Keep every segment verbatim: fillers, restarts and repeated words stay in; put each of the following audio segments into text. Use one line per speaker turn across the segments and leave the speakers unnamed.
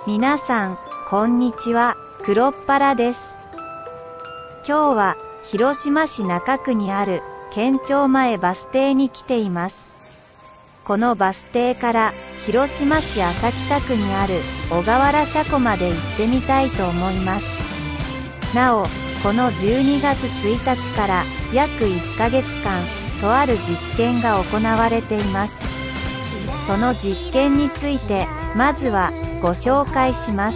皆さん、こんにちは、黒っ腹です。今日は、広島市中区にある、県庁前バス停に来ています。このバス停から、広島市安佐北区にある、小河原車庫まで行ってみたいと思います。なお、このじゅうにがつついたちから、約いっかげつかん、とある実験が行われています。その実験について、まずは、ご紹介します。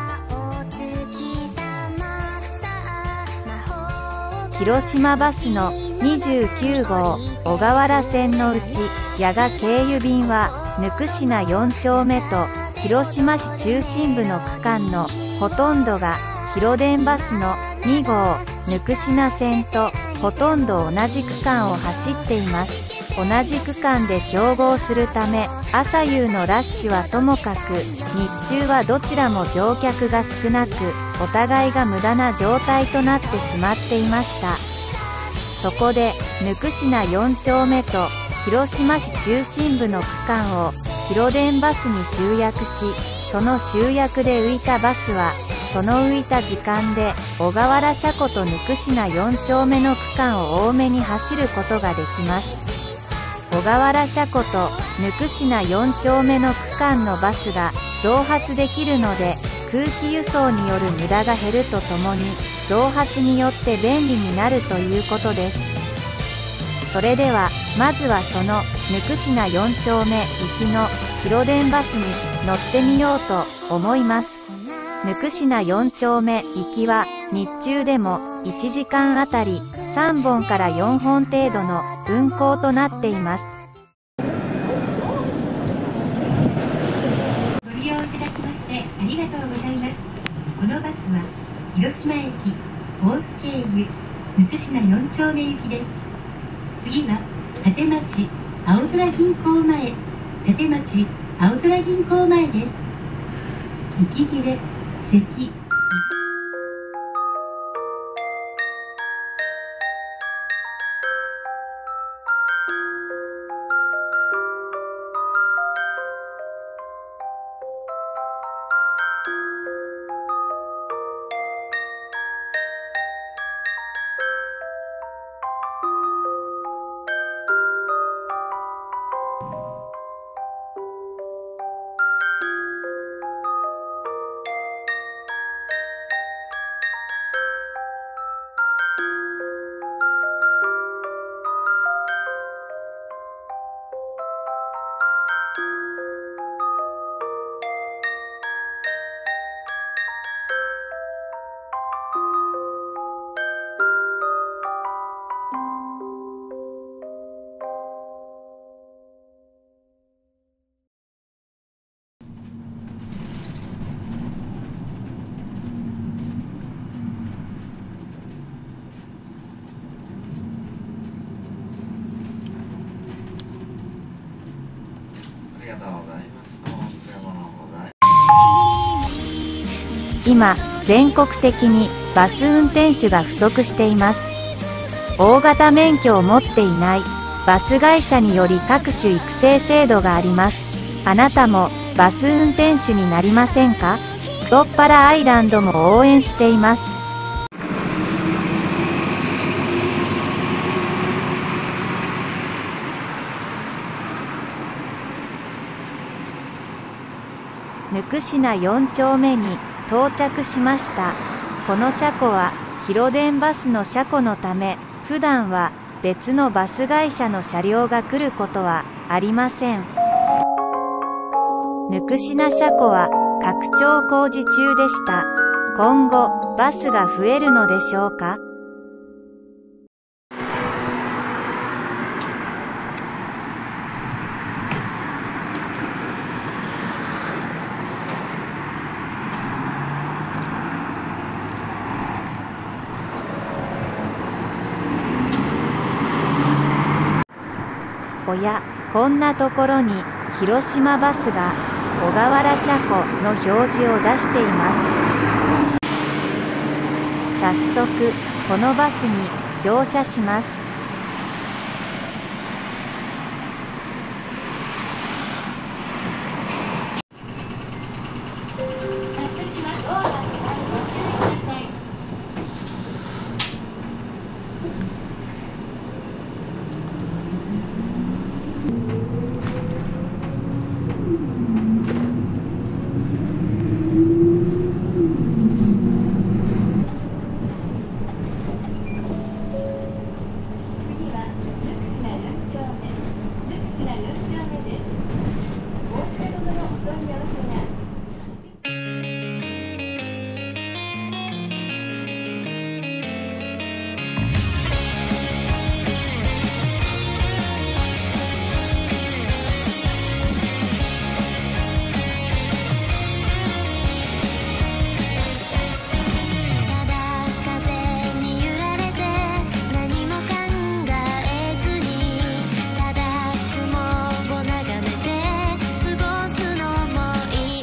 広島バスのにじゅうきゅうごう小河原線のうち矢賀経由便は温品よんちょうめと広島市中心部の区間のほとんどが広電バスのにごう温品線とほとんど同じ区間を走っています。同じ区間で競合するため朝夕のラッシュはともかく日中はどちらも乗客が少なくお互いが無駄な状態となってしまっていました。そこで温品よんちょうめと広島市中心部の区間を広電バスに集約し、その集約で浮いたバスはその浮いた時間で小河原車庫と温品よんちょうめの区間を多めに走ることができます。小河原車庫と温品よんちょうめの区間のバスが増発できるので空気輸送による無駄が減るとともに増発によって便利になるということです。それではまずはその温品よんちょうめ行きの広電バスに乗ってみようと思います。温品よんちょうめ行きは日中でもいちじかんあたりさんぼんからよんほん程度の運行となっています。
ご利用いただきましてありがとうございます。このバスは広島駅大須経由温品よんちょうめ行きです。次は立町青空銀行前立町青空銀行前です。息切れ咳
今、全国的にバス運転手が不足しています。大型免許を持っていないバス会社により各種育成制度があります。あなたもバス運転手になりませんか？黒っ腹アイランドも応援しています。温品よんちょうめに到着しました。この車庫は広電バスの車庫のため、普段は別のバス会社の車両が来ることはありません。温品車庫は拡張工事中でした。今後バスが増えるのでしょうか？おや、こんなところに広島バスが小河原車庫の表示を出しています。早速このバスに乗車します。
ただ雲を眺めて過ごすのもいい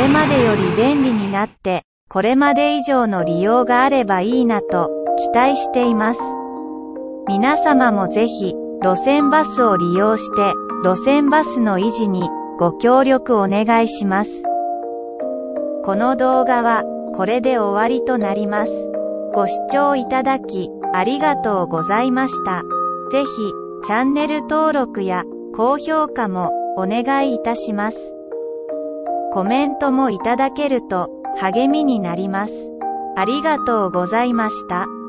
れまでより便利になって、これまで以上の利用があればいいなと期待しています。皆様もぜひ、路線バスを利用して、路線バスの維持にご協力お願いします。この動画はこれで終わりとなります。ご視聴いただきありがとうございました。ぜひチャンネル登録や高評価もお願いいたします。コメントもいただけると励みになります。ありがとうございました。